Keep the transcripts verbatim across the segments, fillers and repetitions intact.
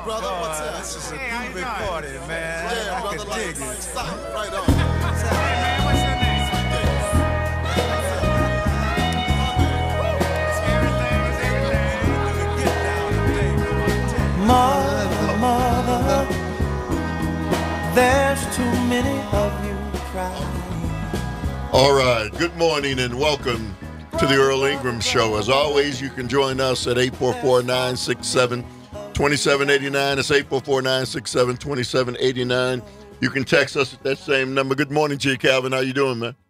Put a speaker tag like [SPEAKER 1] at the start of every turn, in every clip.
[SPEAKER 1] brother.
[SPEAKER 2] God,
[SPEAKER 1] What's up?
[SPEAKER 2] this is a
[SPEAKER 1] Hey,
[SPEAKER 2] groovy party, man.
[SPEAKER 1] Yeah,
[SPEAKER 2] I
[SPEAKER 1] brother.
[SPEAKER 2] can
[SPEAKER 1] Like,
[SPEAKER 2] dig
[SPEAKER 1] like,
[SPEAKER 2] it.
[SPEAKER 1] stop. Right on.
[SPEAKER 3] Hey, man, what's your name?
[SPEAKER 4] Mother, mother, there's too many of you crying.
[SPEAKER 5] All right, good morning and welcome to the Earl Ingram Show. As always, you can join us at eight four four, nine six seven, two seven eight nine. It's eight four four, nine six seven, two seven eight nine. You can text us at that same number. Good morning to you, Calvin. How you doing, man?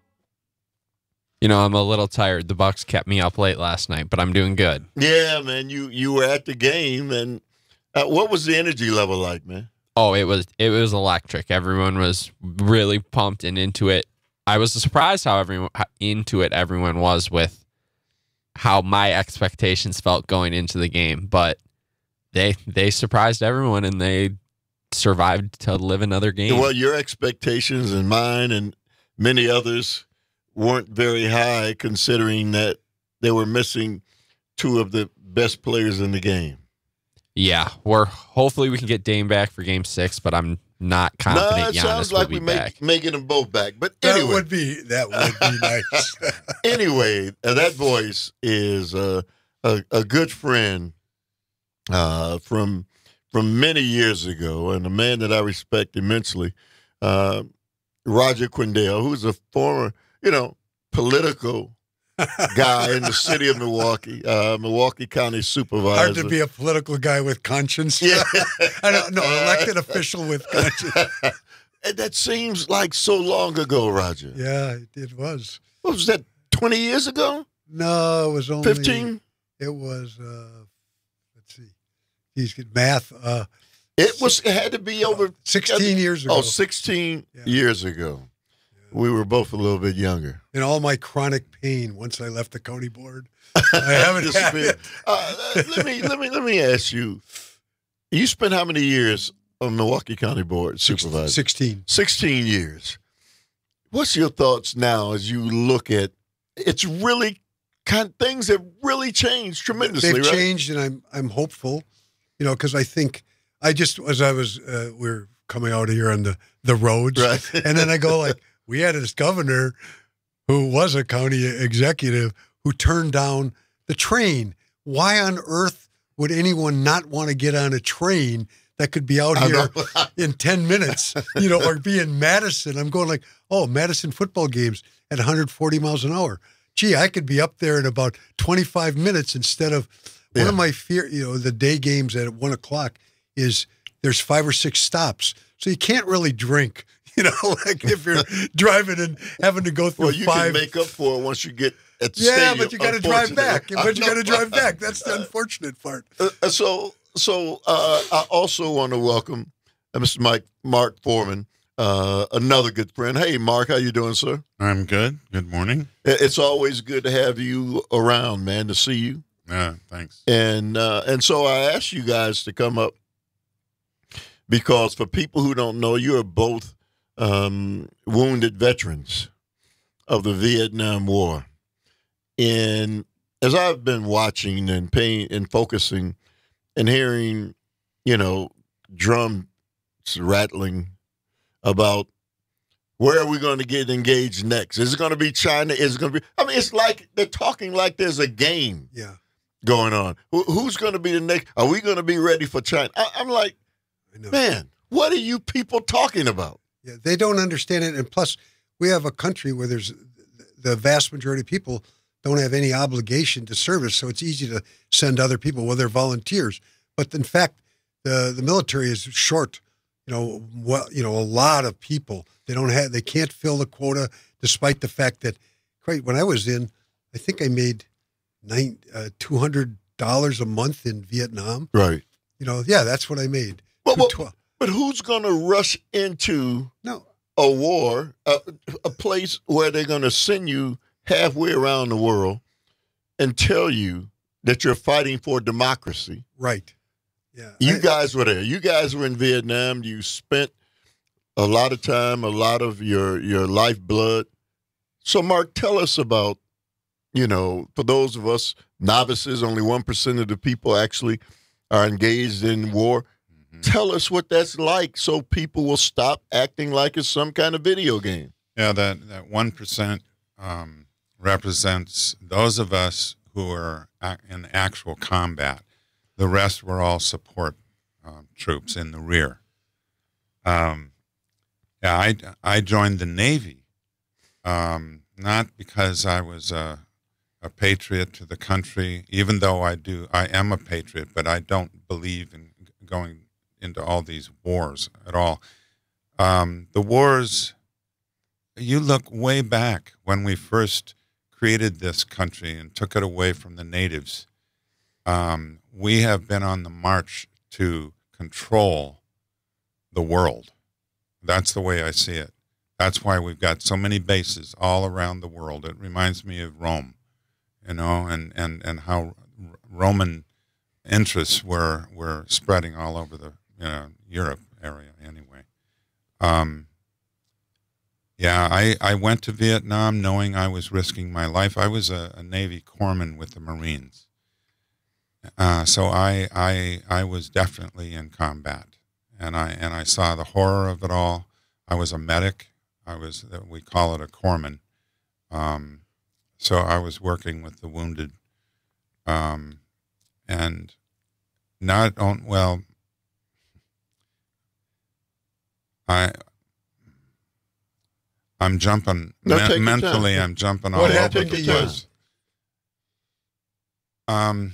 [SPEAKER 6] You know, I'm a little tired. The Bucks kept me up late last night, but I'm doing good.
[SPEAKER 5] Yeah, man, you, you were at the game, and uh, what was the energy level like, man?
[SPEAKER 6] Oh, it was it was electric. Everyone was really pumped and into it. I was surprised how everyone how into it everyone was with how my expectations felt going into the game, but they they surprised everyone and they survived to live another game.
[SPEAKER 5] Well, your expectations and mine and many others weren't very high, considering that they were missing two of the best players in the game.
[SPEAKER 6] Yeah, we're hopefully we can get Dame back for Game Six, but I'm not confident.
[SPEAKER 5] No, it
[SPEAKER 6] Giannis
[SPEAKER 5] sounds
[SPEAKER 6] will
[SPEAKER 5] like
[SPEAKER 6] be
[SPEAKER 5] we make,
[SPEAKER 6] back.
[SPEAKER 5] making them both back. But
[SPEAKER 7] That
[SPEAKER 5] anyway,
[SPEAKER 7] would be that would be nice.
[SPEAKER 5] anyway, uh, that voice is uh, a a good friend uh, from from many years ago, and a man that I respect immensely, uh, Roger Quindel, who's a former, you know, political guy in the city of Milwaukee, uh, Milwaukee County supervisor.
[SPEAKER 7] Hard to be a political guy with conscience.
[SPEAKER 5] Yeah.
[SPEAKER 7] I don't know, elected official with conscience.
[SPEAKER 5] And that seems like so long ago, Roger.
[SPEAKER 7] Yeah, it was.
[SPEAKER 5] What was that, twenty years ago?
[SPEAKER 7] No, it was only
[SPEAKER 5] fifteen?
[SPEAKER 7] It was. Uh, let's see. He's good math. Uh,
[SPEAKER 5] It was. It had to be over
[SPEAKER 7] sixteen years ago.
[SPEAKER 5] Oh, sixteen
[SPEAKER 7] Yeah.
[SPEAKER 5] years ago. We were both a little bit younger.
[SPEAKER 7] In all my chronic pain, once I left the county board, I haven't had it.
[SPEAKER 5] Uh, let me let me let me ask you. You spent how many years on Milwaukee County Board supervisor?
[SPEAKER 7] Sixteen.
[SPEAKER 5] Sixteen years. What's your thoughts now as you look at? It's really kind of, things have really changed tremendously.
[SPEAKER 7] They've
[SPEAKER 5] right?
[SPEAKER 7] changed, and I'm I'm hopeful. You know, because I think I just as I was uh, we're coming out here on the the roads,
[SPEAKER 5] Right.
[SPEAKER 7] and then I go like. We had this governor who was a county executive who turned down the train. Why on earth would anyone not want to get on a train that could be out here in ten minutes, you know, or be in Madison? I'm going like, oh, Madison football games at one hundred forty miles an hour. Gee, I could be up there in about twenty-five minutes instead of one
[SPEAKER 5] Yeah.
[SPEAKER 7] of my fear, you know, the day games at one o'clock is there's five or six stops. So you can't really drink. You know, like if you're driving and having to go through
[SPEAKER 5] Well, you
[SPEAKER 7] five.
[SPEAKER 5] can make up for it once you get at the
[SPEAKER 7] yeah,
[SPEAKER 5] stadium.
[SPEAKER 7] but you got to drive
[SPEAKER 5] unfortunately.
[SPEAKER 7] back. But you
[SPEAKER 5] I
[SPEAKER 7] got to
[SPEAKER 5] know.
[SPEAKER 7] drive back. That's the unfortunate part.
[SPEAKER 5] Uh, so, so uh, I also want to welcome uh, Mister Mike Mark Foreman, uh, another good friend. Hey, Mark, how you doing, sir?
[SPEAKER 8] I'm good. Good morning.
[SPEAKER 5] I- It's always good to have you around, man, to see you.
[SPEAKER 8] Yeah, thanks.
[SPEAKER 5] And uh, and so I asked you guys to come up because for people who don't know, you are both um, wounded veterans of the Vietnam War. And as I've been watching and paying and focusing and hearing, you know, drums rattling about where are we going to get engaged next? Is it going to be China? Is it going to be? I mean, it's like they're talking like there's a game
[SPEAKER 7] Yeah.
[SPEAKER 5] going on. Who, who's going to be the next? Are we going to be ready for China? I, I'm like,
[SPEAKER 7] I know.
[SPEAKER 5] man, what are you people talking about?
[SPEAKER 7] Yeah, they don't understand it. And plus, we have a country where there's the vast majority of people don't have any obligation to service. So it's easy to send other people, well, they're volunteers. But in fact, the, the military is short, you know, well, you know, a lot of people. They don't have, they can't fill the quota, despite the fact that, quite when I was in, I think I made nine, uh, two hundred dollars a month in Vietnam.
[SPEAKER 5] Right.
[SPEAKER 7] You know, yeah, that's what I made.
[SPEAKER 5] But, but,
[SPEAKER 7] two twelve.
[SPEAKER 5] but who's going to rush into
[SPEAKER 7] No,
[SPEAKER 5] a war, a, a place where they're going to send you halfway around the world and tell you that you're fighting for democracy?
[SPEAKER 7] right. Yeah.
[SPEAKER 5] You
[SPEAKER 7] I-
[SPEAKER 5] guys were there. You guys were in Vietnam. You spent a lot of time, a lot of your your lifeblood. So, Mark, tell us about, you know, for those of us novices, only one percent of the people actually are engaged in war. Tell us what that's like so people will stop acting like it's some kind of video game.
[SPEAKER 8] Yeah, that, that one percent um, represents those of us who are ac- in actual combat. The rest were all support um, troops in the rear. Um, yeah, I, I joined the Navy, um, not because I was a, a patriot to the country, even though I do, I am a patriot, but I don't believe in going into all these wars at all. Um, the wars, you look way back when we first created this country and took it away from the natives. Um, we have been on the march to control the world. That's the way I see it. That's why we've got so many bases all around the world. It reminds me of Rome, you know, and, and, and how Roman interests were, were spreading all over the, you know, Europe area anyway. Um, yeah, I, I went to Vietnam knowing I was risking my life. I was a, a Navy corpsman with the Marines. Uh, so I, I, I was definitely in combat, and I, and I saw the horror of it all. I was a medic. I was, we call it a corpsman. Um, so I was working with the wounded, um, and not on, well, I, I'm jumping,
[SPEAKER 5] No,
[SPEAKER 8] men-
[SPEAKER 5] take your
[SPEAKER 8] mentally,
[SPEAKER 5] time.
[SPEAKER 8] I'm jumping all
[SPEAKER 5] What
[SPEAKER 8] over
[SPEAKER 5] happened
[SPEAKER 8] the
[SPEAKER 5] to you?
[SPEAKER 8] place. Um,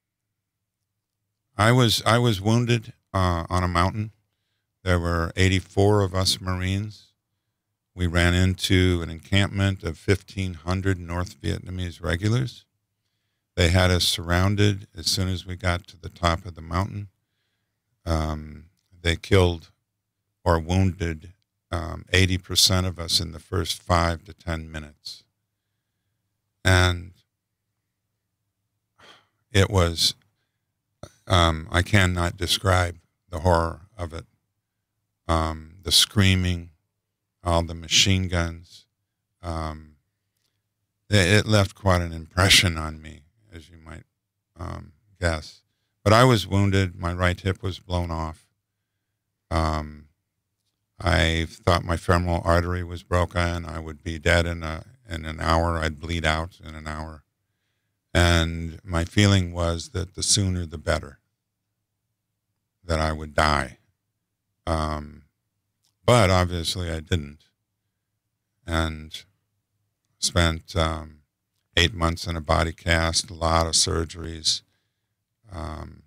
[SPEAKER 8] I was I was wounded uh, on a mountain. There were eighty-four of us Marines. We ran into an encampment of fifteen hundred North Vietnamese regulars. They had us surrounded as soon as we got to the top of the mountain. Um, they killed or wounded um, eighty percent of us in the first five to ten minutes. And it was, um, I cannot describe the horror of it. Um, the screaming, all the machine guns. Um, it, it left quite an impression on me, as you might um, guess. But I was wounded. My right hip was blown off. Um, I thought my femoral artery was broken. I would be dead in a in an hour. I'd bleed out in an hour. And my feeling was that the sooner the better, that I would die. Um, but obviously I didn't. And spent um, eight months in a body cast, a lot of surgeries. Um,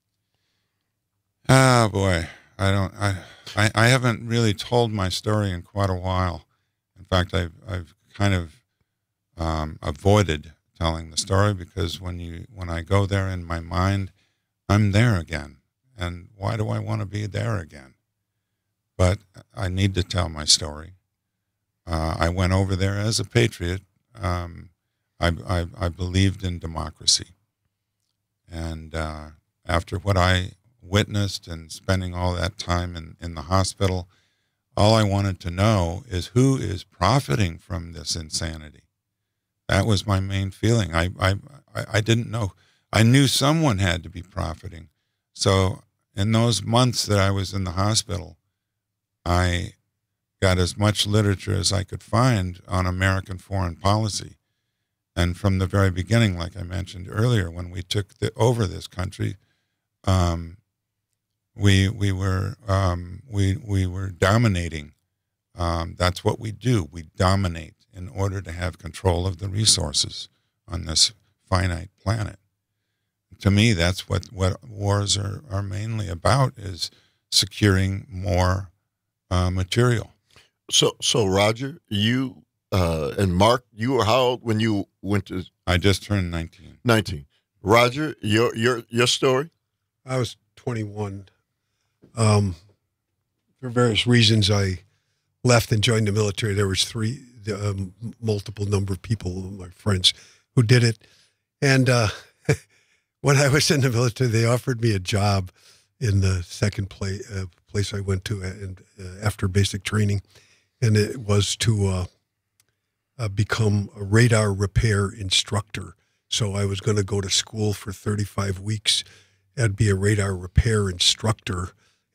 [SPEAKER 8] oh boy, I don't, I, I, I haven't really told my story in quite a while. In fact, I've, I've kind of um, avoided telling the story because when you, when I go there in my mind, I'm there again. And why do I want to be there again? But I need to tell my story. Uh, I went over there as a patriot. Um, I, I, I believed in democracy. And uh, after what I witnessed and spending all that time in, in the hospital, all I wanted to know is who is profiting from this insanity. That was my main feeling. I, I, I didn't know. I knew someone had to be profiting. So in those months that I was in the hospital, I got as much literature as I could find on American foreign policy. And from the very beginning, like I mentioned earlier, when we took the, over this country, um, we we were um, we we were dominating. Um, that's what we do. We dominate in order to have control of the resources on this finite planet. To me, that's what, what wars are, are mainly about, is securing more uh, material.
[SPEAKER 5] So, so Roger, you uh, and Mark, you were how old when you went to
[SPEAKER 8] I just turned nineteen.
[SPEAKER 5] nineteen? Roger, your your your story?
[SPEAKER 7] I was twenty-one. Um, for various reasons, I left and joined the military. There was three, um, multiple number of people, my friends, who did it. And uh, when I was in the military, they offered me a job in the second play, uh, place I went to and, uh, after basic training. And it was to uh, uh, become a radar repair instructor. So I was going to go to school for thirty-five weeks and be a radar repair instructor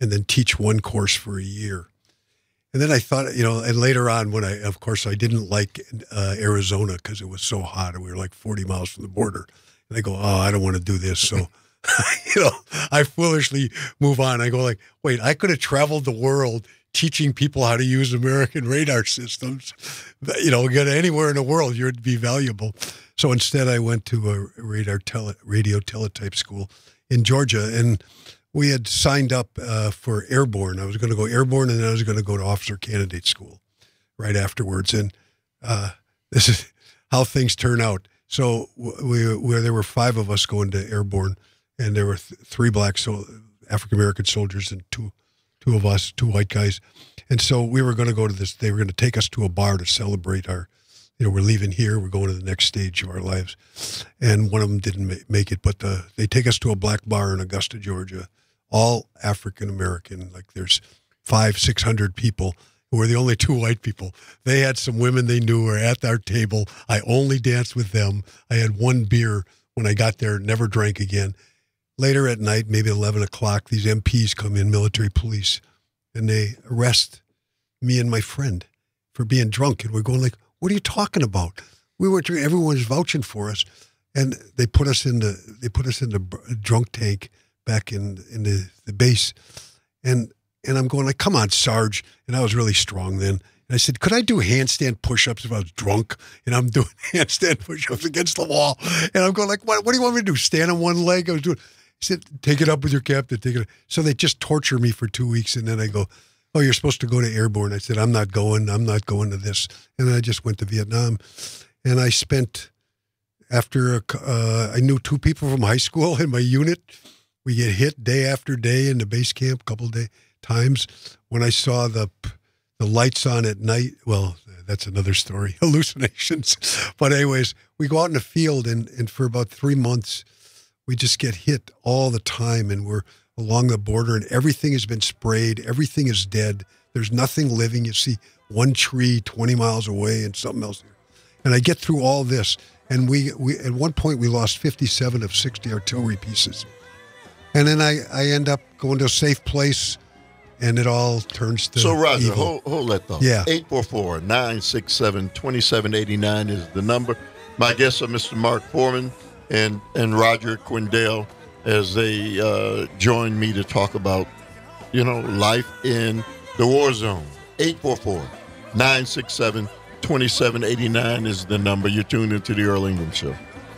[SPEAKER 7] and then teach one course for a year. And then I thought, you know, and later on when I, of course, I didn't like uh, Arizona because it was so hot and we were like forty miles from the border. And I go, oh, I don't want to do this. So, you know, I foolishly move on. I go like, wait, I could have traveled the world teaching people how to use American radar systems. You know, get anywhere in the world, you'd be valuable. So instead I went to a radar tele, radio teletype school in Georgia, and we had signed up uh, for airborne. I was going to go airborne, and then I was going to go to officer candidate school right afterwards. And uh, this is how things turn out. So we, we there were five of us going to airborne, and there were th- three black so African American soldiers and two two of us, two white guys. And so we were going to go to this. They were going to take us to a bar to celebrate our. You know, we're leaving here. We're going to the next stage of our lives. And one of them didn't ma- make it, but the, they take us to a black bar in Augusta, Georgia. All African American, like there's five, six hundred people who were the only two white people. They had some women they knew were at our table. I only danced with them. I had one beer when I got there, never drank again. Later at night, maybe eleven o'clock, these M Ps come in, military police, and they arrest me and my friend for being drunk. And we're going like, what are you talking about? We were, everyone was vouching for us. And they put us in the, they put us in the drunk tank back in in the, the base. And and I'm going like, come on, Sarge. And I was really strong then. And I said, could I do handstand push-ups if I was drunk? And I'm doing handstand push-ups against the wall. And I'm going like, what, what do you want me to do? Stand on one leg? I was doing, he said, take it up with your captain. Take it up. So they just torture me for two weeks. And then I go, oh, you're supposed to go to airborne. I said, I'm not going. I'm not going to this. And then I just went to Vietnam. And I spent, after, a, uh, I knew two people from high school in my unit. We get hit day after day in the base camp, a couple of day times. When I saw the the lights on at night, well, that's another story, hallucinations. But anyways, we go out in the field, and, and for about three months, we just get hit all the time, and we're along the border, and everything has been sprayed. Everything is dead. There's nothing living. You see one tree twenty miles away and something else here. And I get through all this, and we, we at one point, we lost fifty-seven of sixty artillery pieces. And then I, I end up going to a safe place, and it all turns to
[SPEAKER 5] So, Roger,
[SPEAKER 7] evil.
[SPEAKER 5] hold, hold that thought.
[SPEAKER 7] Yeah.
[SPEAKER 5] eight four four, nine six seven, two seven eight nine is the number. My guests are Mister Mark Foreman and, and Roger Quindel as they uh, join me to talk about, you know, life in the war zone. eight four four, nine six seven, two seven eight nine is the number. You're tuned into the Earl Ingram Show.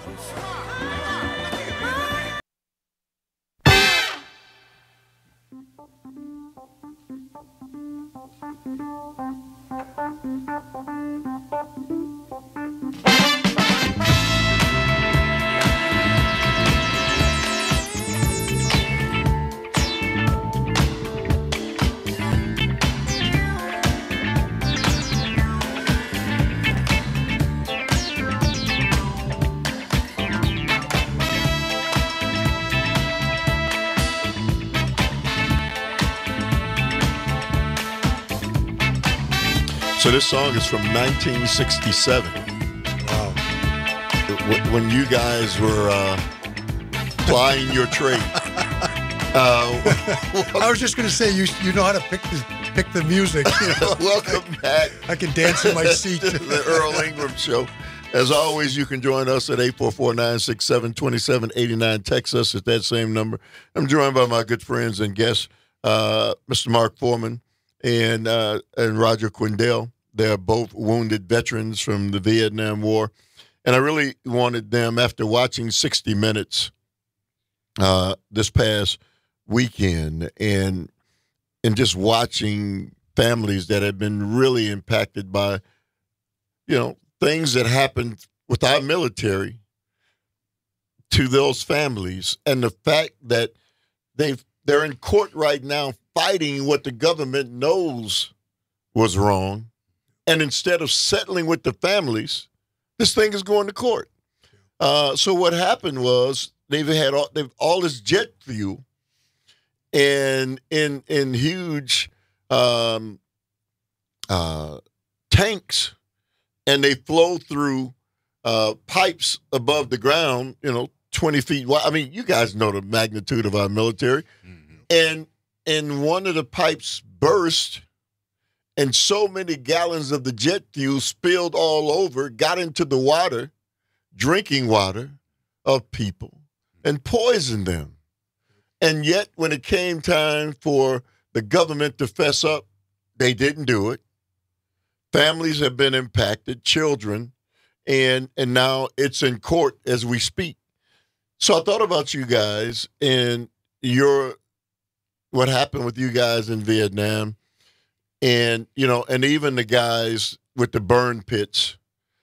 [SPEAKER 5] So this song is from nineteen sixty-seven.
[SPEAKER 7] Wow.
[SPEAKER 5] Wh- When you guys were uh, plying your trade. Uh,
[SPEAKER 7] I was just going to say, you you know how to pick the, pick the music. You know?
[SPEAKER 5] welcome back
[SPEAKER 7] I can dance in my seat.
[SPEAKER 5] to the Earl Ingram Show. As always, you can join us at eight four four, nine six seven, two seven eight nine. Text us at that same number. I'm joined by my good friends and guests, uh, Mister Mark Foreman and uh, and Roger Quindel. They're both wounded veterans from the Vietnam War. And I really wanted them, after watching sixty minutes uh, this past weekend and and just watching families that have been really impacted by, you know, things that happened with our military to those families, and the fact that they've they're in court right now fighting what the government knows was wrong, and instead of settling with the families, this thing is going to court. Uh, so what happened was they've had all, they've all this jet fuel, and in in huge um, uh, tanks. And they flow through uh, pipes above the ground, you know, twenty feet wide. I mean, you guys know the magnitude of our military. Mm-hmm. And and one of the pipes burst, and so many gallons of the jet fuel spilled all over, got into the water, drinking water of people, and poisoned them. And yet, when it came time for the government to fess up, they didn't do it. Families have been impacted, children, and and now it's in court as we speak. So I thought about you guys and your what happened with you guys in Vietnam, and you know, and even the guys with the burn pits,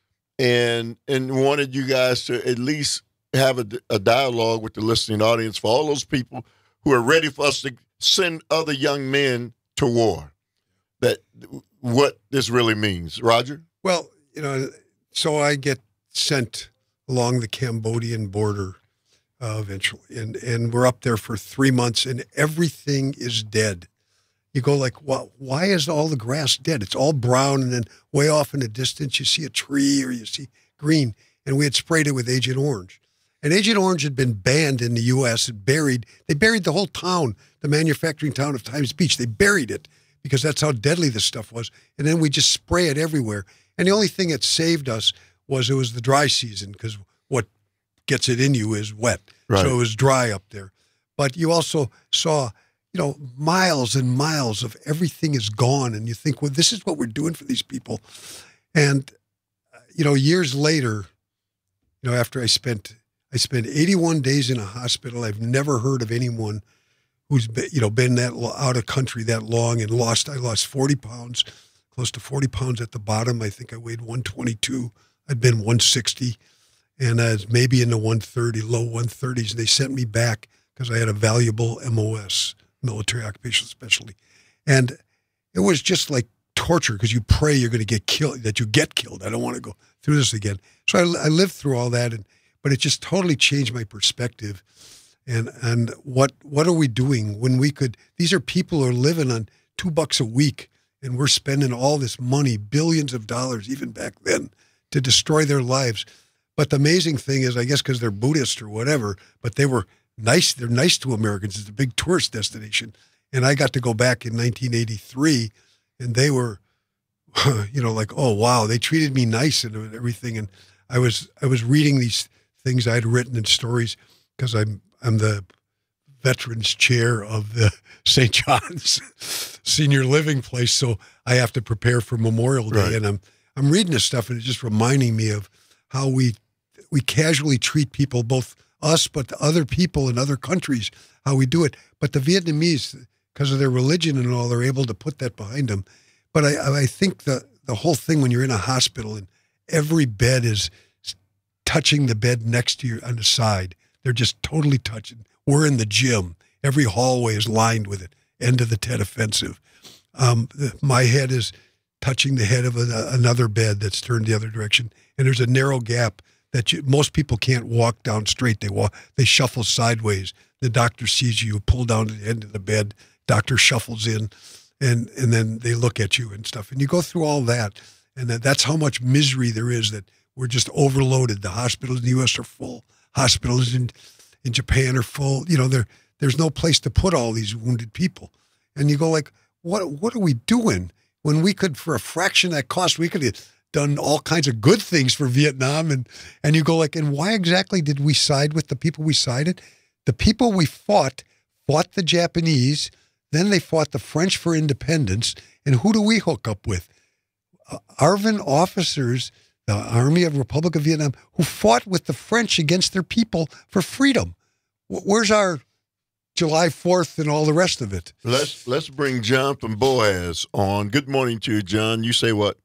[SPEAKER 5] and and wanted you guys to at least have a, a dialogue with the listening audience for all those people who are ready for us to send other young men to war. That what this really means, Roger?
[SPEAKER 7] Well, you know, so I get sent along the Cambodian border uh, eventually, and and we're up there for three months, and everything is dead. You go like, well, why is all the grass dead? It's all brown, and then way off in the distance you see a tree or you see green, and we had sprayed it with Agent Orange. And Agent Orange had been banned in the U S and buried. They buried the whole town, the manufacturing town of Times Beach. They buried it because that's how deadly this stuff was. And then we just spray it everywhere. And the only thing that saved us was it was the dry season, because what gets it in you is wet.
[SPEAKER 5] Right.
[SPEAKER 7] So it was dry up there. But you also saw, you know, miles and miles of everything is gone. And you think, well, this is what we're doing for these people. And, you know, years later, you know, after I spent... I spent eighty-one days in a hospital. I've never heard of anyone who's been, you know, been that out of country that long and lost. I lost forty pounds, close to forty pounds at the bottom. I think I weighed one twenty-two. I'd been one sixty, and I was maybe in the one thirty, low one thirties. They sent me back because I had a valuable M O S, military occupational specialty, and it was just like torture because you pray you're going to get killed, that you get killed. I don't want to go through this again. So I, I lived through all that, and but it just totally changed my perspective. And and what what are we doing when we could, these are people who are living on two bucks a week, and we're spending all this money, billions of dollars, even back then, to destroy their lives. But the amazing thing is, I guess because they're Buddhist or whatever, but they were nice, they're nice to Americans. It's a big tourist destination. And I got to go back in nineteen eighty-three, and they were, you know, like, oh, wow, they treated me nice and everything. And I was I was reading these things I'd written in stories, because I'm I'm the veterans chair of the Saint John's senior living place, so I have to prepare for Memorial Day,
[SPEAKER 5] Right.
[SPEAKER 7] and I'm I'm reading this stuff, and it's just reminding me of how we we casually treat people, both us but the other people in other countries, how we do it. But the Vietnamese, because of their religion and all, they're able to put that behind them. But I I think the the whole thing when you're in a hospital and every bed is touching the bed next to you on the side. They're just totally touching. We're in the gym. Every hallway is lined with it. End of the Tet Offensive. Um, the, my head is touching the head of a, another bed that's turned the other direction. And there's a narrow gap that you, most people can't walk down straight. They walk, they shuffle sideways. The doctor sees you, you pull down to the end of the bed. Doctor shuffles in, and, and then they look at you and stuff. And you go through all that. And that, that's how much misery there is, that we're just overloaded. The hospitals in the U S are full. Hospitals in in Japan are full. You know, there there's no place to put all these wounded people. And you go like, what what are we doing when we could, for a fraction of that cost, we could have done all kinds of good things for Vietnam. And and you go like, and why exactly did we side with the people we sided? The people we fought fought the Japanese. Then they fought the French for independence. And who do we hook up with? Uh, Arvin officers, the Army of Republic of Vietnam, who fought with the French against their people for freedom. Where's our July fourth and all the rest of it?
[SPEAKER 5] Let's let's bring John from Boaz on. Good morning to you, John. You say what?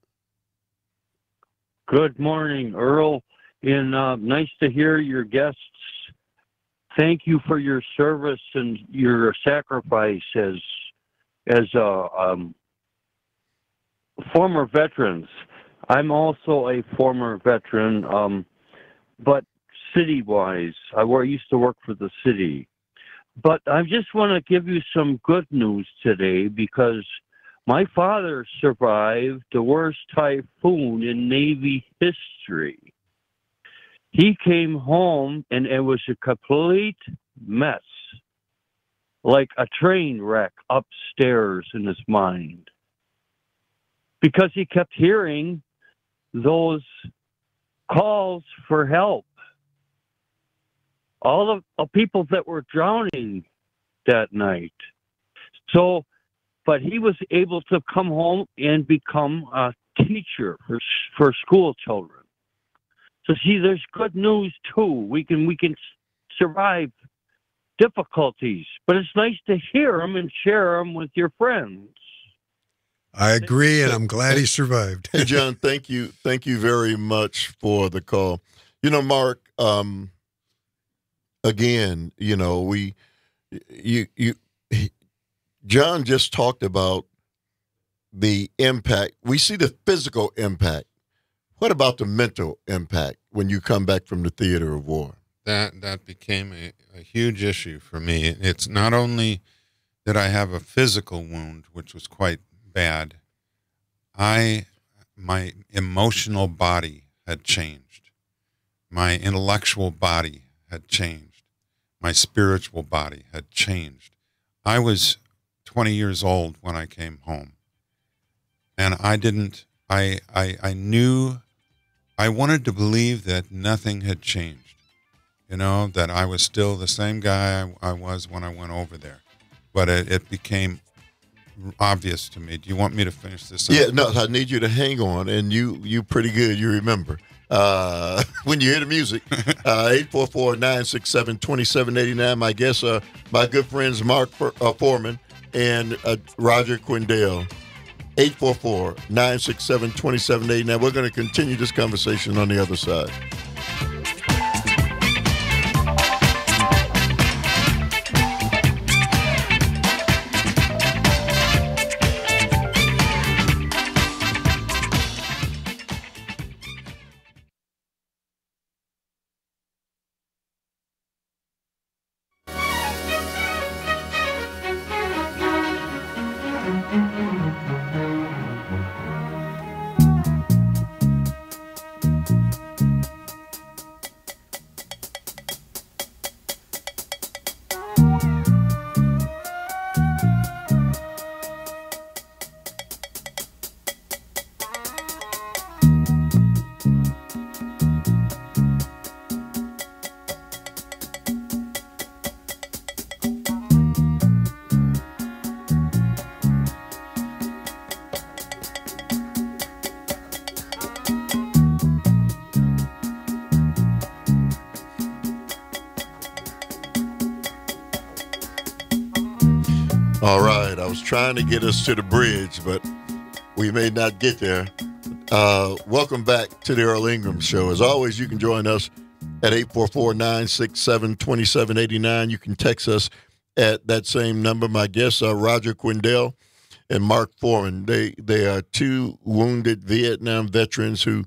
[SPEAKER 1] Good morning, Earl. And uh, nice to hear your guests. Thank you for your service and your sacrifice as as uh, um, former veterans. I'm also a former veteran, um, but city-wise, I used to work for the city. But I just want to give you some good news today, because my father survived the worst typhoon in Navy history. He came home, and it was a complete mess. like a train wreck upstairs in his mind because he kept hearing those calls for help. All of the people that were drowning that night. So, but he was able to come home and become a teacher for for school children. So see, there's good news too. We can we can survive difficulties, but it's nice to hear them and share them with your friends.
[SPEAKER 7] I agree, and I'm glad he survived.
[SPEAKER 5] Hey, John, thank you, thank you very much for the call. You know, Mark. Um, again, you know, we, you, you, he, John just talked about the impact. We see the physical impact. What about the mental impact when you come back from the theater of war?
[SPEAKER 8] That that became a, a huge issue for me. It's not only that I have a physical wound, which was quite bad. I, my emotional body had changed. My intellectual body had changed. My spiritual body had changed. I was twenty years old when I came home. And I didn't, I, I, I knew, I wanted to believe that nothing had changed. You know, that I was still the same guy I, I was when I went over there. But it, it became obvious to me. Do you want me to finish this up?
[SPEAKER 5] Yeah, no, I need you to hang on, and you you pretty good. You remember uh, when you hear the music. Uh, eight four four, nine six seven, two seven eight nine. My guests are my good friends Mark For, uh, Foreman and uh, Roger Quindel. eight four four, nine six seven, two seven eight nine. We're going to continue this conversation on the other side. All right, I was trying to get us to the bridge, but we may not get there. Uh, welcome back to the Earl Ingram Show. As always, you can join us at eight four four, nine six seven, two seven eight nine. You can text us at that same number. My guests are Roger Quindel and Mark Foreman. They they are two wounded Vietnam veterans who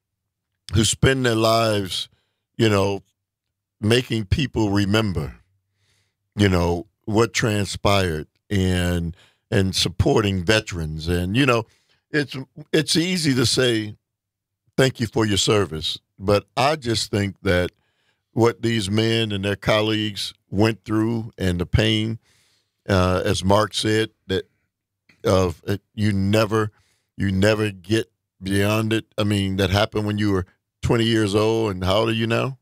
[SPEAKER 5] who spend their lives, you know, making people remember, you know, what transpired. And and supporting veterans, and you know, it's it's easy to say thank you for your service, but I just think that what these men and their colleagues went through and the pain, uh, as Mark said, that of uh, you never you never get beyond it. I mean, that happened when you were twenty years old, and how old are you now?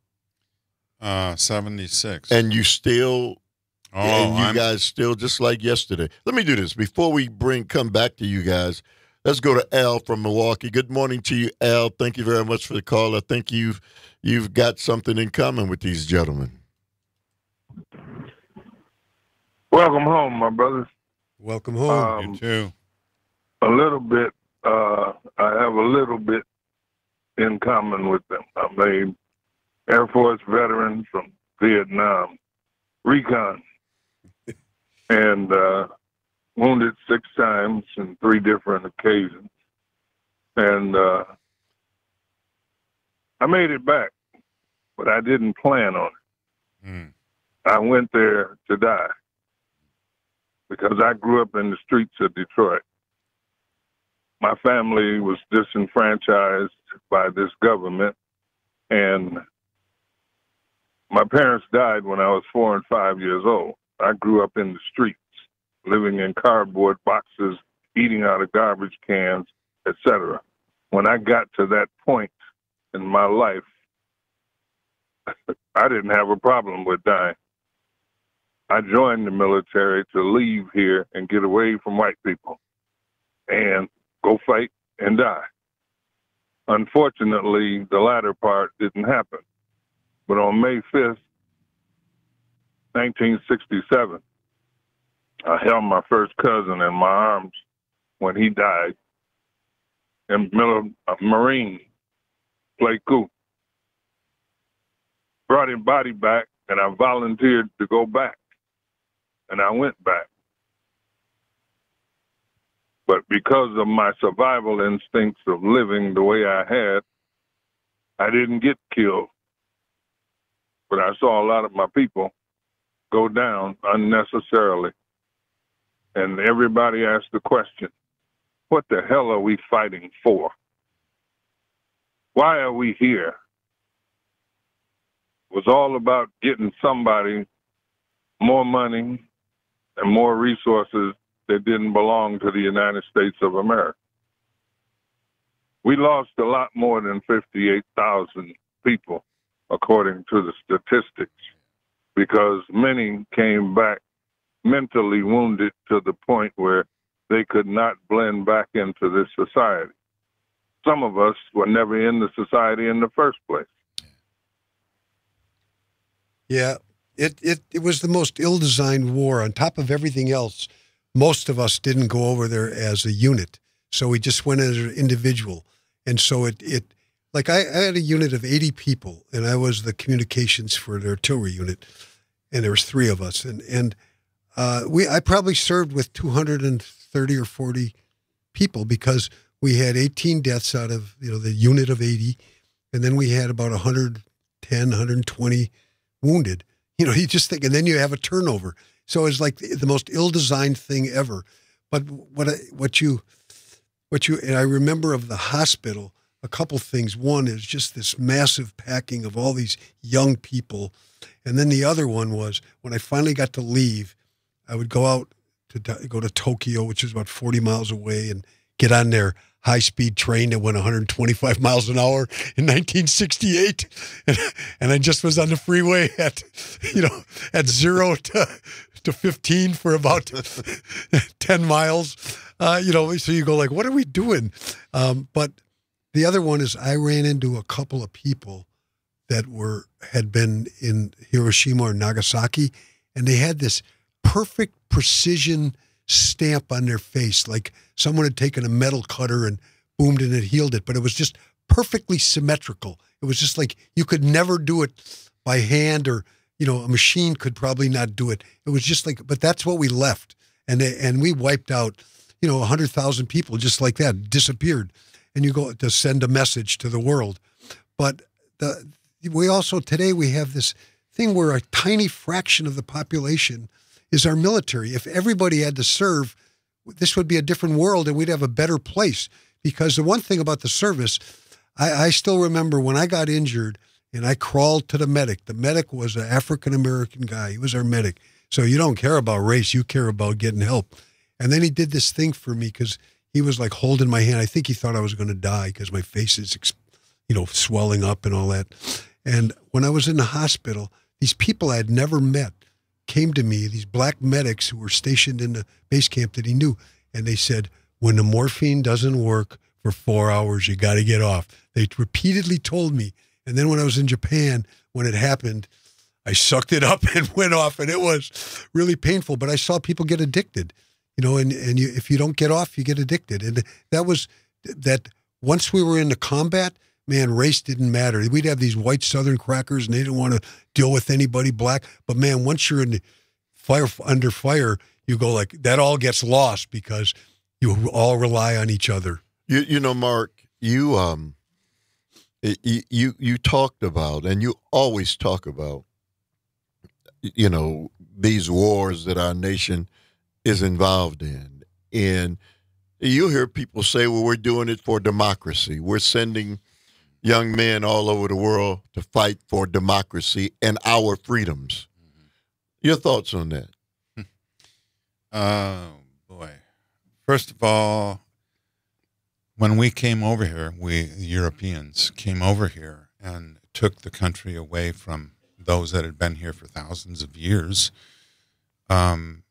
[SPEAKER 8] Uh, seventy-six.
[SPEAKER 5] And you still.
[SPEAKER 8] Oh,
[SPEAKER 5] and you
[SPEAKER 8] I'm,
[SPEAKER 5] guys still just like yesterday. Let me do this before we bring come back to you guys. Let's go to Al from Milwaukee. Good morning to you, Al. Thank you very much for the call. I think you've you've got something in common with these gentlemen.
[SPEAKER 2] Welcome home, my brothers.
[SPEAKER 7] Welcome home.
[SPEAKER 2] Um,
[SPEAKER 8] you too.
[SPEAKER 2] A little bit. Uh, I have a little bit in common with them. I'm a Air Force veteran from Vietnam, recon. And uh, wounded six times in three different occasions. And uh, I made it back, but I didn't plan on it.
[SPEAKER 8] Mm.
[SPEAKER 2] I went there to die because I grew up in the streets of Detroit. My family was disenfranchised by this government, and my parents died when I was four and five years old. I grew up in the streets, living in cardboard boxes, eating out of garbage cans, et cetera. When I got to that point in my life, I didn't have a problem with dying. I joined the military to leave here and get away from white people and go fight and die. Unfortunately, the latter part didn't happen. But on May fifth, nineteen sixty-seven, I held my first cousin in my arms when he died in the middle of a Marine, Pleiku. Brought his body back, and I volunteered to go back. And I went back. But because of my survival instincts of living the way I had, I didn't get killed. But I saw a lot of my people go down unnecessarily. And everybody asked the question, what the hell are we fighting for? Why are we here? It was all about getting somebody more money and more resources that didn't belong to the United States of America. We lost a lot more than fifty-eight thousand people, according to the statistics, because many came back mentally wounded to the point where they could not blend back into this society. Some of us were never in the society in the first place.
[SPEAKER 7] Yeah, it, it, it was the most ill-designed war. On top of everything else, most of us didn't go over there as a unit. So we just went as an individual. And so it, it like I, I had a unit of eighty people, and I was the communications for the artillery unit. And there was three of us. And, and uh, we I probably served with two hundred thirty or forty people because we had eighteen deaths out of, you know, the unit of eighty. And then we had about one hundred ten, one hundred twenty wounded. You know, you just think, and then you have a turnover. So it's like the most ill-designed thing ever. But what I, what you, what you, and I remember of the hospital, a couple things. One is just this massive packing of all these young people. And then the other one was when I finally got to leave, I would go out to go to Tokyo, which is about forty miles away, and get on their high-speed train that went one hundred twenty-five miles an hour in nineteen sixty-eight. And, and I just was on the freeway at, you know, at zero to, to fifteen for about ten miles. Uh, you know, so you go like, what are we doing? Um, but the other one is I ran into a couple of people that were had been in Hiroshima or Nagasaki, and they had this perfect precision stamp on their face, like someone had taken a metal cutter and boomed and it healed it, but it was just perfectly symmetrical. It was just like you could never do it by hand, or, you know, a machine could probably not do it. It was just like, but that's what we left. And they, and we wiped out, you know, one hundred thousand people just like that, disappeared. And you go to send a message to the world. But the, we also, today we have this thing where a tiny fraction of the population is our military. If everybody had to serve, this would be a different world and we'd have a better place. Because the one thing about the service, I, I still remember when I got injured and I crawled to the medic. The medic was an African-American guy. He was our medic. So you don't care about race, you care about getting help. And then he did this thing for me because he was like holding my hand. I think he thought I was going to die because my face is, you know, swelling up and all that. And when I was in the hospital, these people I had never met came to me, these black medics who were stationed in the base camp that he knew. And they said, when the morphine doesn't work for four hours, you got to get off. They repeatedly told me. And then when I was in Japan, when it happened, I sucked it up and went off, and it was really painful. But I saw people get addicted, you know, and, and you, if you don't get off, you get addicted. And that was that once we were in the combat, man, race didn't matter. We'd have these white Southern crackers, and they didn't want to deal with anybody black. But man, once you're in the fire under fire, you go like that. All gets lost because you all rely on each other.
[SPEAKER 5] You, you know, Mark, you um, you you you talked about, and you always talk about, you know, these wars that our nation is involved in, and you hear people say, "Well, we're doing it for democracy. We're sending young men all over the world to fight for democracy and our freedoms." Mm-hmm. Your thoughts on that?
[SPEAKER 8] Oh, boy. First of all, when we came over here, we the Europeans came over here and took the country away from those that had been here for thousands of years. Um,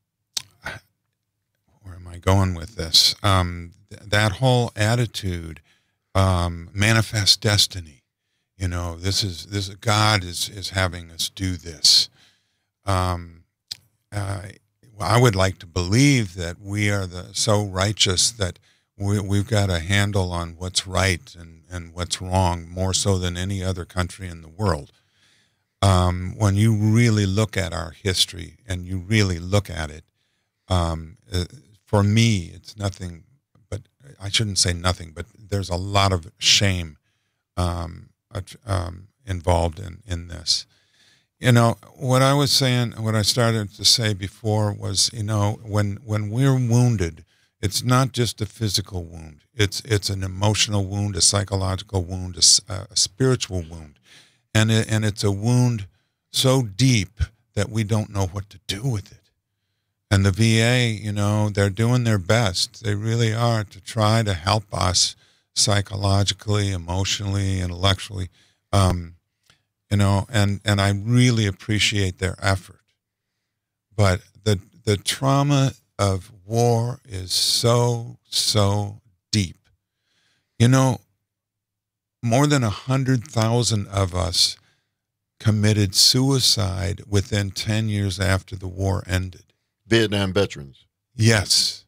[SPEAKER 8] where am I going with this? Um, th- that whole attitude, um, manifest destiny. You know, this is this God is is having us do this. Um, uh, I would like to believe that we are the so righteous that we, we've got a handle on what's right and, and what's wrong more so than any other country in the world. Um, when you really look at our history and you really look at it, um, uh, for me, it's nothing but, I shouldn't say nothing, but there's a lot of shame um, um, involved in, in this. You know, what I was saying, what I started to say before was, you know, when, when we're wounded, it's not just a physical wound. It's it's an emotional wound, a psychological wound, a, a spiritual wound. And, it, and it's a wound so deep that we don't know what to do with it. And the V A, you know, they're doing their best. They really are to try to help us psychologically, emotionally, intellectually, um, you know, and, and I really appreciate their effort. But the the trauma of war is so, so deep. You know, more than one hundred thousand of us committed suicide within ten years after the war ended.
[SPEAKER 5] Vietnam veterans.
[SPEAKER 8] Yes.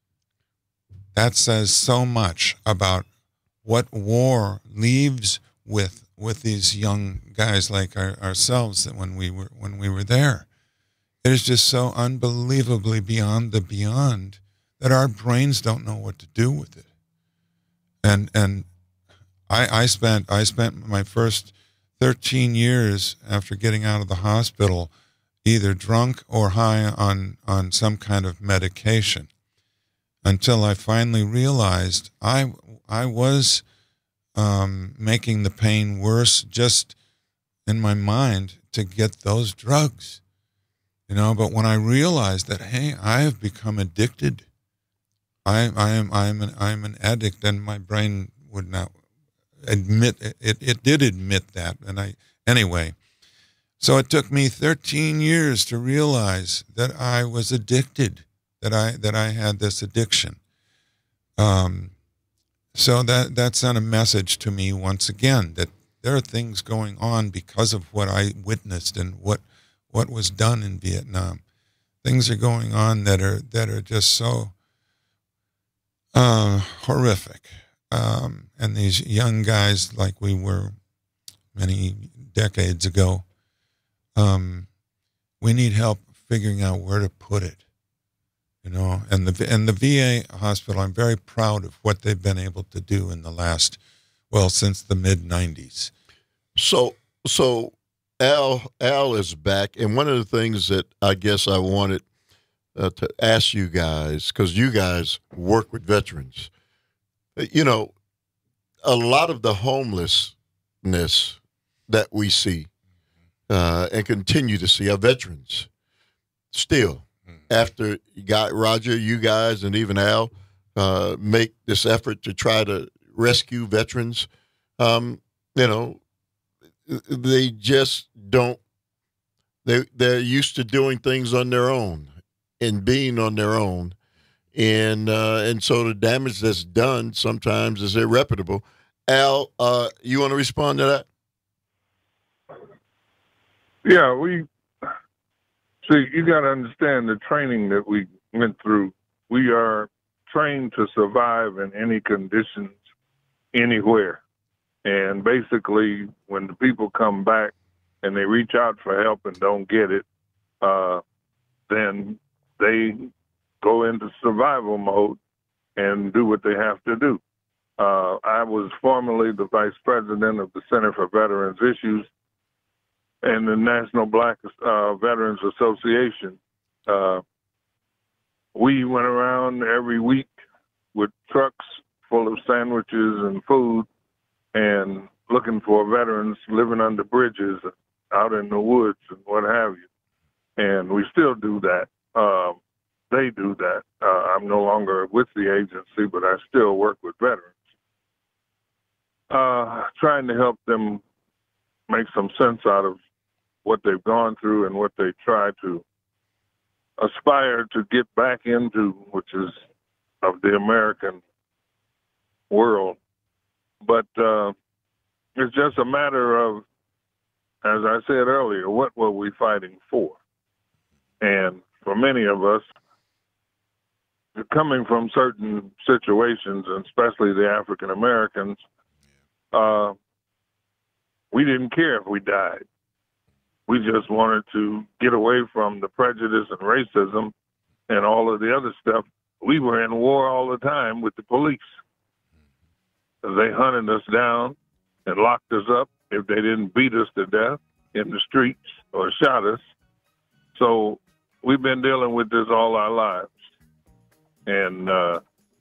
[SPEAKER 8] That says so much about what war leaves with with these young guys like our, ourselves that when we were when we were there. It is just so unbelievably beyond the beyond that our brains don't know what to do with it. And and I I spent I spent my first thirteen years after getting out of the hospital either drunk or high on, on some kind of medication until I finally realized I I was um, making the pain worse just in my mind to get those drugs. You know, but when I realized that, hey, I have become addicted. I, I am, I am, an, I am an addict, and my brain would not admit it. It did admit that, and I, anyway. So it took me thirteen years to realize that I was addicted, that I that I had this addiction. Um, so that that sent a message to me once again that there are things going on because of what I witnessed and what. what was done in Vietnam. Things are going on that are that are just so uh, horrific. Um, and these young guys, like we were many decades ago, um, we need help figuring out where to put it. You know, and the and the V A hospital, I'm very proud of what they've been able to do in the last, well, since the mid nineties.
[SPEAKER 5] So so. Al Al is back, and one of the things that I guess I wanted uh, to ask you guys, because you guys work with veterans, you know, a lot of the homelessness that we see uh, and continue to see are veterans. Still, after you got Roger, you guys, and even Al uh, make this effort to try to rescue veterans, um, you know. They just don't, they, they're used to doing things on their own and being on their own. And uh, and so the damage that's done sometimes is irreparable. Al, uh, you want to respond to that?
[SPEAKER 2] Yeah, we, see, you got to understand the training that we went through. We are trained to survive in any conditions, anywhere. And basically, when the people come back and they reach out for help and don't get it, uh, then they go into survival mode and do what they have to do. Uh, I was formerly the vice president of the Center for Veterans Issues and the National Black uh, Veterans Association. Uh, we went around every week with trucks full of sandwiches and food and looking for veterans living under bridges out in the woods and what have you. And we still do that. Um, they do that. Uh, I'm no longer with the agency, but I still work with veterans, uh, trying to help them make some sense out of what they've gone through and what they try to aspire to get back into, which is of the American world. But uh, it's just a matter of, as I said earlier, what were we fighting for? And for many of us, coming from certain situations, and especially the African Americans, uh, we didn't care if we died. We just wanted to get away from the prejudice and racism and all of the other stuff. We were in war all the time with the police. They hunted us down and locked us up if they didn't beat us to death in the streets or shot us. So we've been dealing with this all our lives. And uh,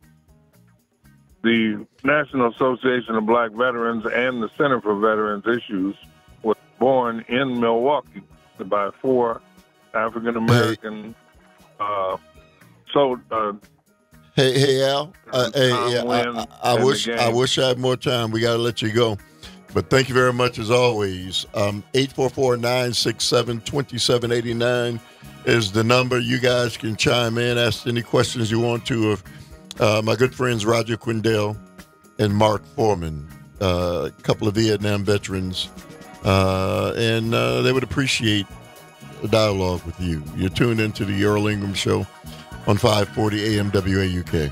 [SPEAKER 2] the National Association of Black Veterans and the Center for Veterans Issues was born in Milwaukee by four African American uh, so uh,
[SPEAKER 5] Hey, hey, Al. Uh, hey,
[SPEAKER 2] Tom
[SPEAKER 5] yeah,
[SPEAKER 2] Wynn
[SPEAKER 5] I, I, I
[SPEAKER 2] and
[SPEAKER 5] wish
[SPEAKER 2] the
[SPEAKER 5] I
[SPEAKER 2] gang.
[SPEAKER 5] wish I had more time. We got to let you go, but thank you very much as always. Um, eight four four, nine six seven, two seven eight nine is the number. You guys can chime in, ask any questions you want to of uh, my good friends Roger Quindel and Mark Foreman, uh, a couple of Vietnam veterans, uh, and uh, they would appreciate the dialogue with you. You're tuned into the Earl Ingram Show on five forty A M W A U K.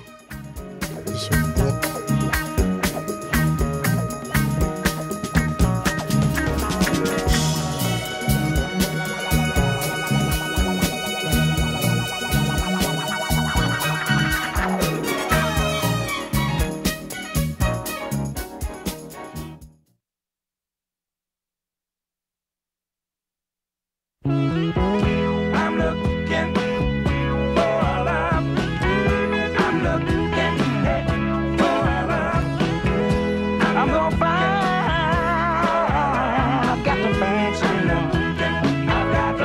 [SPEAKER 3] I'm looking for a love. I'm looking for a love. I'm gonna find. I've got to find some love. I've got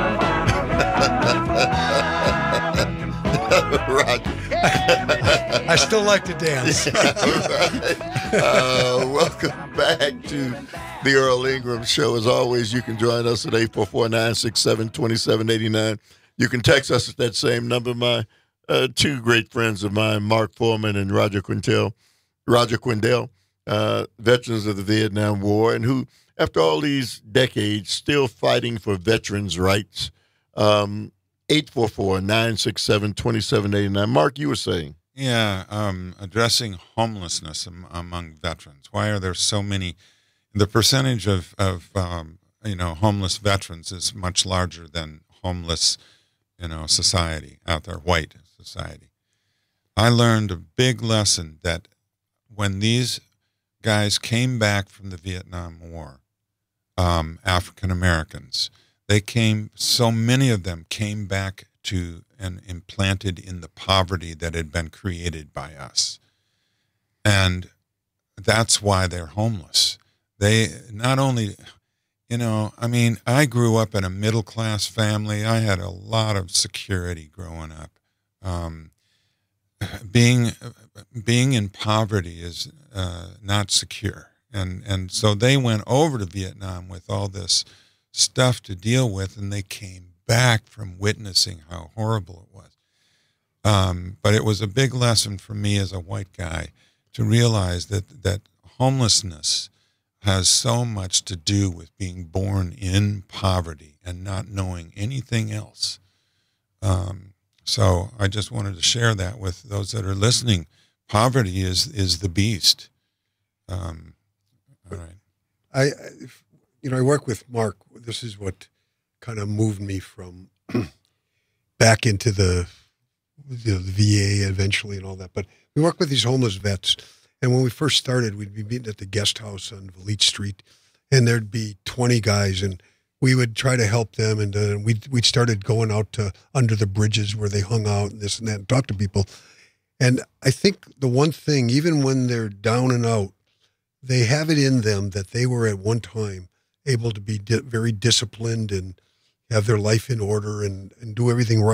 [SPEAKER 3] to find a love.
[SPEAKER 5] Roger.
[SPEAKER 7] I still like to dance.
[SPEAKER 5] uh, welcome back to the Earl Ingram Show. As always, you can join us at eight four four, nine six seven, two seven eight nine. You can text us at that same number. My uh, two great friends of mine, Mark Foreman and Roger Quindel, Roger Quindel, uh, veterans of the Vietnam War, and who, after all these decades, still fighting for veterans' rights. Um, eight four four, nine six seven, two seven eight nine. Mark, you were saying.
[SPEAKER 8] Yeah, um, addressing homelessness am, among veterans. Why are there so many? The percentage of, of um, you know, homeless veterans is much larger than homeless, you know, society out there, white society. I learned a big lesson that when these guys came back from the Vietnam War, um, African Americans, they came, so many of them came back to and implanted in the poverty that had been created by us. And that's why they're homeless. They not only, you know, I mean, I grew up in a middle-class family. I had a lot of security growing up. Um, being being in poverty is uh, not secure. And, and so they went over to Vietnam with all this stuff to deal with, and they came back from witnessing how horrible it was. Um, but it was a big lesson for me as a white guy to realize that, that homelessness has so much to do with being born in poverty and not knowing anything else. Um, so I just wanted to share that with those that are listening. Poverty is, is the beast. Um, all right.
[SPEAKER 7] I, you know, I work with Mark. This is what kind of moved me from back into the, you know, the V A eventually and all that. But we work with these homeless vets. And when we first started, we'd be meeting at the guest house on Valete Street, and there'd be twenty guys, and we would try to help them. And uh, we we started going out to under the bridges where they hung out and this and that and talk to people. And I think the one thing, even when they're down and out, they have it in them that they were at one time able to be di- very disciplined and have their life in order and, and do everything right.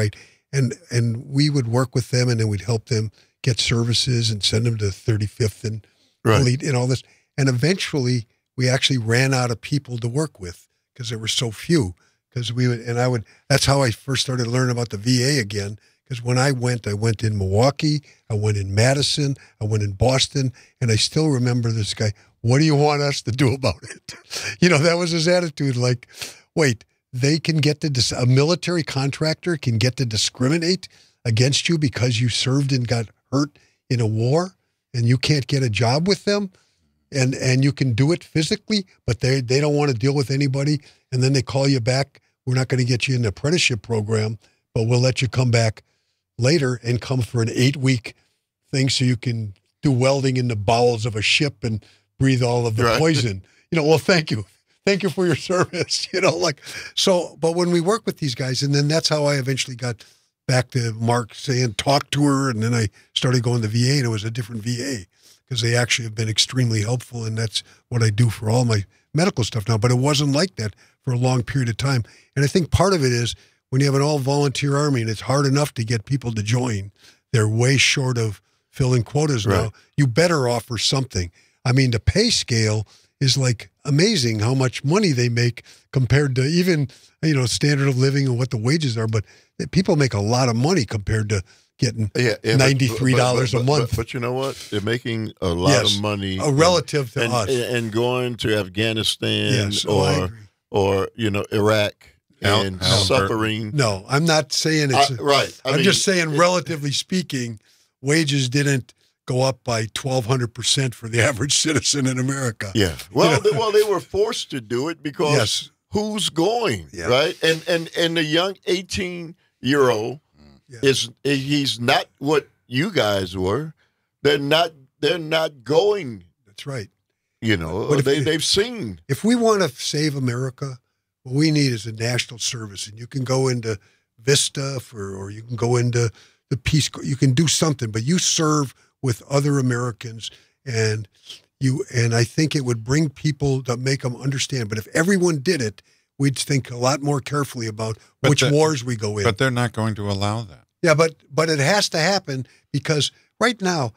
[SPEAKER 7] and and we would work with them, and then we'd help them get services and send them to thirty-fifth and
[SPEAKER 5] Right.
[SPEAKER 7] Elite and all this. And eventually, we actually ran out of people to work with because there were so few. Because we would, and I would. That's how I first started learning about the V A again. Because when I went, I went in Milwaukee, I went in Madison, I went in Boston, and I still remember this guy. What do you want us to do about it? You know, that was his attitude. Like, wait, they can get to dis- a military contractor can get to discriminate against you because you served and got hurt in a war, and you can't get a job with them, and and you can do it physically, but they they don't want to deal with anybody, and then they call you back. We're not going to get you in the apprenticeship program, but we'll let you come back later and come for an eight-week thing so you can do welding in the bowels of a ship and breathe all of the
[SPEAKER 5] Right.
[SPEAKER 7] poison. You know, well, thank you. Thank you for your service. You know, like, so, but when we work with these guys, and then that's how I eventually got back to Mark saying, talk to her. And then I started going to V A, and it was a different V A because they actually have been extremely helpful. And that's what I do for all my medical stuff now. But it wasn't like that for a long period of time. And I think part of it is when you have an all volunteer army and it's hard enough to get people to join, they're way short of filling quotas now.
[SPEAKER 5] Right.
[SPEAKER 7] You better offer something. I mean, the pay scale is like amazing how much money they make compared to even, you know, standard of living and what the wages are. But people make a lot of money compared to getting
[SPEAKER 5] Yeah, yeah, but-
[SPEAKER 7] ninety-three dollars
[SPEAKER 5] but- but-
[SPEAKER 7] a month.
[SPEAKER 5] But, but you know what? They're making a lot
[SPEAKER 7] Yes.
[SPEAKER 5] of money
[SPEAKER 7] Uh, relative to
[SPEAKER 5] and,
[SPEAKER 7] us.
[SPEAKER 5] and going to Afghanistan
[SPEAKER 7] Yes, oh, I
[SPEAKER 5] or
[SPEAKER 7] agree.
[SPEAKER 5] or you know Iraq
[SPEAKER 8] Al-
[SPEAKER 5] and
[SPEAKER 8] Albert.
[SPEAKER 5] suffering.
[SPEAKER 7] No, I'm not saying it's
[SPEAKER 5] I- right. I
[SPEAKER 7] I'm
[SPEAKER 5] mean,
[SPEAKER 7] just saying, relatively speaking, wages didn't go up by twelve hundred percent for the average citizen in America.
[SPEAKER 5] Yeah. Well,
[SPEAKER 7] You know?
[SPEAKER 5] they, well, they were forced to do it because
[SPEAKER 7] Yes.
[SPEAKER 5] who's going
[SPEAKER 7] Yeah.
[SPEAKER 5] right? And and and the young eighteen year old
[SPEAKER 7] Yeah.
[SPEAKER 5] is he's not what you guys were. They're not. They're not going.
[SPEAKER 7] That's right.
[SPEAKER 5] You know,
[SPEAKER 7] But if
[SPEAKER 5] they
[SPEAKER 7] you-
[SPEAKER 5] they've seen.
[SPEAKER 7] If we want to save America, what we need is a national service. And you can go into Vista for, or you can go into the Peace Corps. You can do something, but you serve with other Americans, and you. And I think it would bring people to make them understand. But if everyone did it, we'd think a lot more carefully about
[SPEAKER 8] But
[SPEAKER 7] which
[SPEAKER 8] the-
[SPEAKER 7] wars we go in.
[SPEAKER 8] But they're not going to allow that.
[SPEAKER 7] Yeah, but but it has to happen because right now,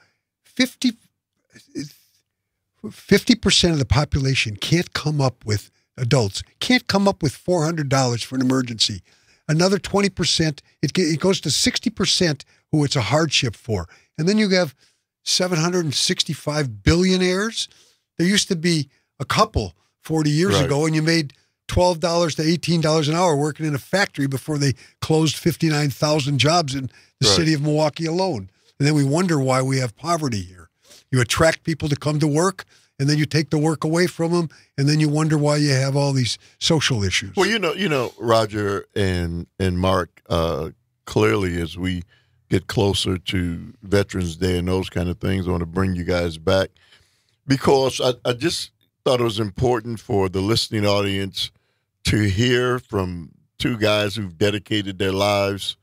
[SPEAKER 7] fifty percent of the population can't come up with, adults, can't come up with four hundred dollars for an emergency. Another twenty percent, it, ge- it goes to sixty percent who it's a hardship for. And then you have seven hundred sixty-five billionaires. There used to be a couple forty years
[SPEAKER 5] Right.
[SPEAKER 7] ago, and you made twelve dollars to eighteen dollars an hour working in a factory before they closed fifty-nine thousand jobs in the
[SPEAKER 5] Right.
[SPEAKER 7] city of Milwaukee alone. And then we wonder why we have poverty here. You attract people to come to work, and then you take the work away from them, and then you wonder why you have all these social issues.
[SPEAKER 5] Well, you know, you know, Roger and and Mark. Uh, clearly, as we get closer to Veterans Day and those kind of things, I want to bring you guys back because I, I just thought it was important for the listening audience to hear from two guys who've dedicated their lives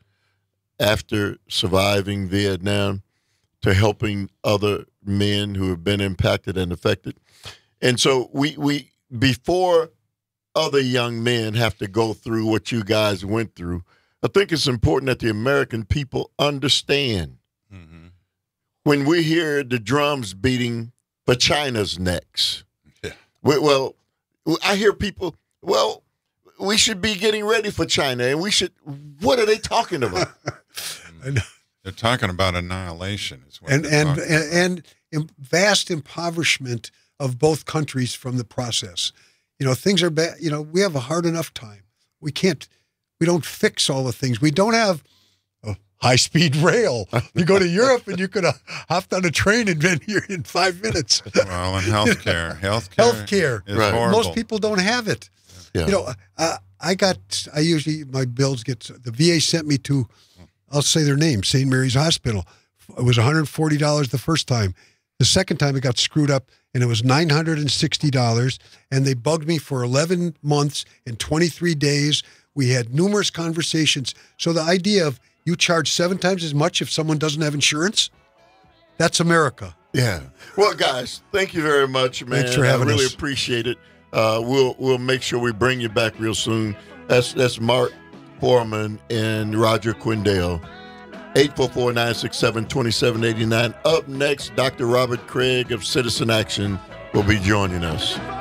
[SPEAKER 5] after surviving Vietnam to helping other men who have been impacted and affected. And so we we before other young men have to go through what you guys went through, I think it's important that the American people understand
[SPEAKER 8] Mm-hmm.
[SPEAKER 5] when we hear the drums beating for China's necks.
[SPEAKER 8] Yeah.
[SPEAKER 5] We, well, I hear people, well, we should be getting ready for China, and we should, what are they talking about?
[SPEAKER 7] And-
[SPEAKER 8] They're talking about annihilation. Is what
[SPEAKER 7] and
[SPEAKER 8] they're
[SPEAKER 7] and,
[SPEAKER 8] talking about.
[SPEAKER 7] and and im- vast impoverishment of both countries from the process. You know, things are bad. You know, we have a hard enough time. We can't. We don't fix all the things. We don't have a high-speed rail. You go to Europe and you could have hopped on a train and been here in five minutes.
[SPEAKER 8] Well, and healthcare, healthcare,
[SPEAKER 7] Healthcare.
[SPEAKER 8] is
[SPEAKER 5] Right.
[SPEAKER 8] horrible.
[SPEAKER 7] Most people don't have it.
[SPEAKER 5] Yeah.
[SPEAKER 7] You know, uh, I got. I usually my bills get. The V A sent me to. I'll say their name, Saint Mary's Hospital. It was one hundred forty dollars the first time. The second time it got screwed up, and it was nine hundred sixty dollars. And they bugged me for eleven months and twenty-three days. We had numerous conversations. So the idea of you charge seven times as much if someone doesn't have insurance, that's America.
[SPEAKER 5] Yeah. Well, guys, thank you very much, man.
[SPEAKER 7] Thanks for having
[SPEAKER 5] I really
[SPEAKER 7] us.
[SPEAKER 5] appreciate it. Uh, we'll we'll make sure we bring you back real soon. That's that's Mark Foreman and Roger Quindel. eight four four, nine six seven, two seven eight nine. Up next, Doctor Robert Craig of Citizen Action will be joining us.